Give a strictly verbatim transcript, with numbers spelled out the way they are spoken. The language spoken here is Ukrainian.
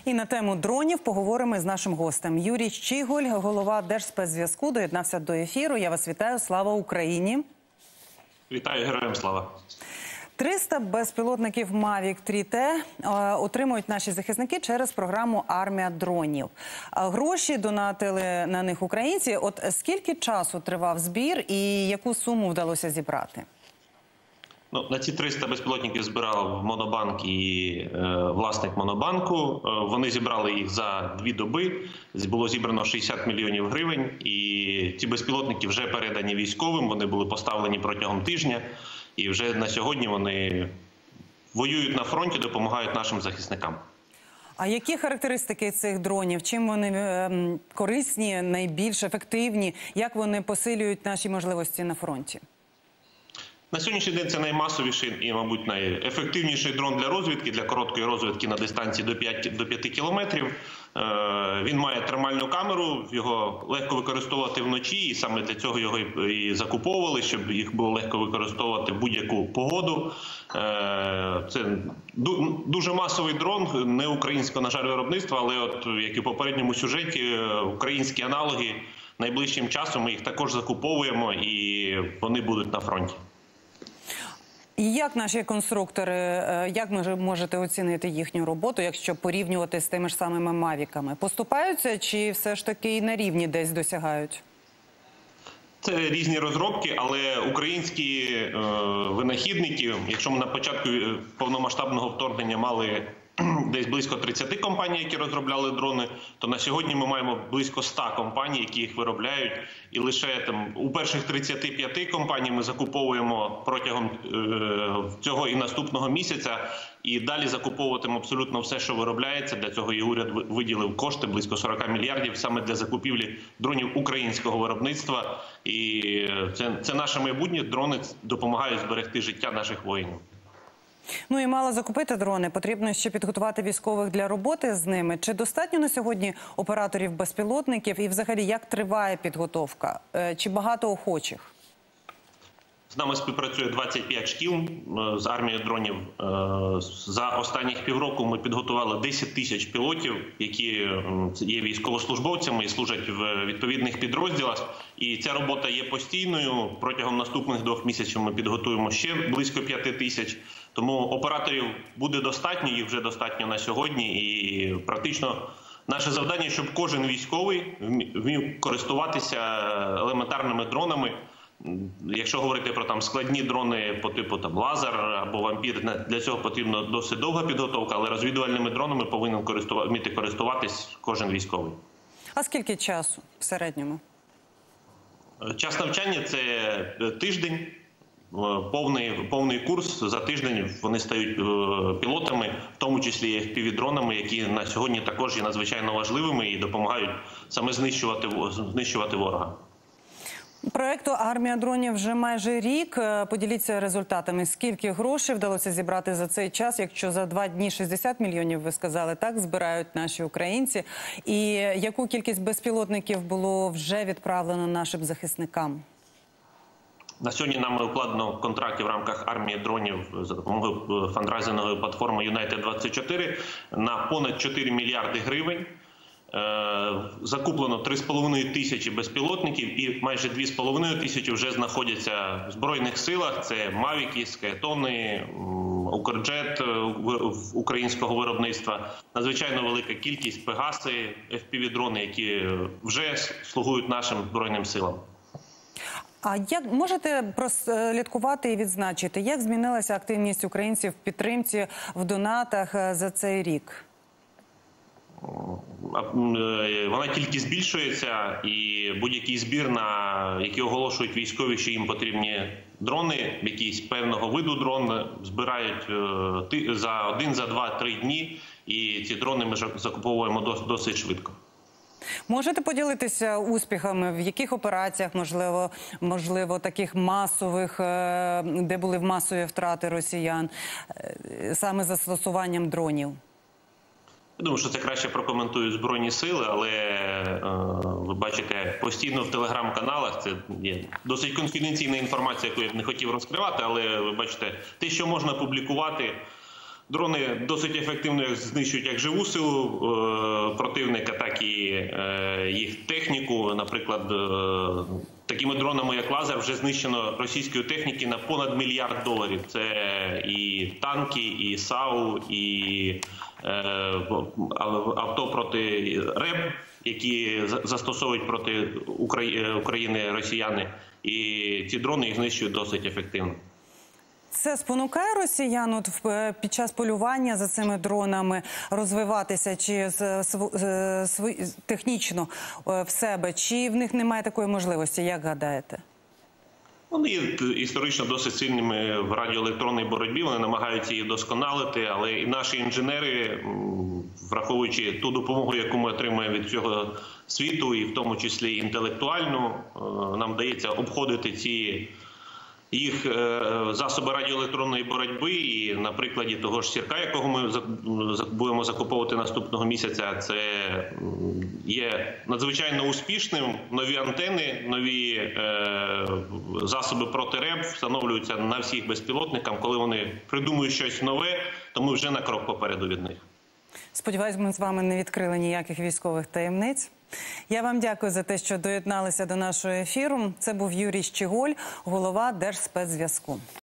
І на тему дронів поговоримо з нашим гостем. Юрій Щіголь, голова Держспецзв'язку, доєднався до ефіру. Я вас вітаю. Слава Україні! Вітаю, героям слава! триста безпілотників Мавік три Т отримують наші захисники через програму «Армія дронів». Гроші донатили на них українці. От скільки часу тривав збір і яку суму вдалося зібрати? Ну, на ці триста безпілотників збирав Монобанк і е, власник Монобанку. Е, вони зібрали їх за дві доби. Було зібрано шістдесят мільйонів гривень. І ці безпілотники вже передані військовим. Вони були поставлені протягом тижня. І вже на сьогодні вони воюють на фронті, допомагають нашим захисникам. А які характеристики цих дронів? Чим вони е, корисні, найбільш ефективні? Як вони посилюють наші можливості на фронті? На сьогоднішній день це наймасовіший і, мабуть, найефективніший дрон для розвідки, для короткої розвідки на дистанції до п'яти кілометрів. Він має термальну камеру, його легко використовувати вночі, і саме для цього його і закуповували, щоб їх було легко використовувати в будь-яку погоду. Це дуже масовий дрон, не українського, на жаль, виробництва, але от, як і в попередньому сюжеті, українські аналоги найближчим часом ми їх також закуповуємо, і вони будуть на фронті. І як наші конструктори, як ви можете оцінити їхню роботу, якщо порівнювати з тими ж самими мавіками? Поступаються чи все ж таки і на рівні десь досягають? Це різні розробки, але українські е, винахідники, якщо ми на початку повномасштабного вторгнення мали десь близько тридцяти компаній, які розробляли дрони, то на сьогодні ми маємо близько ста компаній, які їх виробляють. І лише там у перших тридцяти п'яти компаній ми закуповуємо протягом е, цього і наступного місяця. І далі закуповуватимемо абсолютно все, що виробляється. Для цього і уряд виділив кошти, близько сорока мільярдів, саме для закупівлі дронів українського виробництва. І це, це наше майбутнє. Дрони допомагають зберегти життя наших воїнів. Ну і мало закупити дрони, потрібно ще підготувати військових для роботи з ними. Чи достатньо на сьогодні операторів безпілотників і взагалі як триває підготовка? Чи багато охочих? З нами співпрацює двадцять п'ять шкіл з армією дронів. За останніх півроку ми підготували десять тисяч пілотів, які є військовослужбовцями і служать в відповідних підрозділах. І ця робота є постійною. Протягом наступних двох місяців ми підготуємо ще близько п'яти тисяч. Тому операторів буде достатньо, їх вже достатньо на сьогодні. І практично наше завдання, щоб кожен військовий вмів користуватися елементарними дронами. Якщо говорити про там складні дрони по типу там лазер або вампір, для цього потрібна досить довга підготовка, але розвідувальними дронами повинен користувати, вміти користуватись кожен військовий. А скільки часу в середньому? Час навчання – це тиждень, повний, повний курс. За тиждень вони стають пілотами, в тому числі і еф пі ві-дронами, які на сьогодні також є надзвичайно важливими і допомагають саме знищувати, знищувати ворога. Проєкту «Армія дронів» вже майже рік. Поділіться результатами. Скільки грошей вдалося зібрати за цей час, якщо за два дні шістдесят мільйонів, ви сказали, так, збирають наші українці? І яку кількість безпілотників було вже відправлено нашим захисникам? На сьогодні нам укладено контракти в рамках армії дронів за допомогою фандрайзингової платформи Юнайтед двадцять чотири на понад чотири мільярди гривень. Закуплено три з половиною тисячі безпілотників і майже дві з половиною тисячі вже знаходяться в Збройних силах. Це Мавіки, Скаетони, Укрджет українського виробництва. Надзвичайно велика кількість Пегаси, еф пі ві-дрони, які вже слугують нашим Збройним силам. А як можете прослідкувати і відзначити, як змінилася активність українців в підтримці, в донатах за цей рік? Вона тільки збільшується, і будь-який збір, на який оголошують військові, що їм потрібні дрони, якісь певного виду дрон, збирають за один, за два, три дні, і ці дрони ми закуповуємо досить швидко. Можете поділитися успіхами, в яких операціях, можливо, можливо, таких масових, де були масові втрати росіян, саме застосуванням дронів? Я думаю, що це краще прокоментують Збройні сили, але е, ви бачите, постійно в телеграм-каналах, це є досить конфіденційна інформація, яку я б не хотів розкривати, але ви бачите, те, що можна публікувати, Дрони досить ефективно знищують як живу силу е, противника, так і е, їх техніку. Наприклад, е, такими дронами, як лазер, вже знищено російської техніки на понад мільярд доларів. Це і танки, і САУ, і е, авто проти РЕБ, які застосовують проти України росіяни. І ці дрони їх знищують досить ефективно. Це спонукає росіян от в, під час полювання за цими дронами розвиватися чи з, з, з, технічно в себе, чи в них немає такої можливості, як гадаєте? Вони є історично досить сильними в радіоелектронній боротьбі, вони намагаються її досконалити, але і наші інженери, враховуючи ту допомогу, яку ми отримуємо від цього світу, і в тому числі інтелектуальну, нам вдається обходити ці їх засоби радіоелектронної боротьби. І на прикладі того ж Сірка, якого ми будемо закуповувати наступного місяця, це є надзвичайно успішним. Нові антени, нові е, засоби проти РЕБ встановлюються на всіх безпілотниках. Коли вони придумують щось нове, то ми вже на крок попереду від них. Сподіваюсь, ми з вами не відкрили ніяких військових таємниць. Я вам дякую за те, що доєдналися до нашого ефіру. Це був Юрій Щіголь, голова Держспецзв'язку.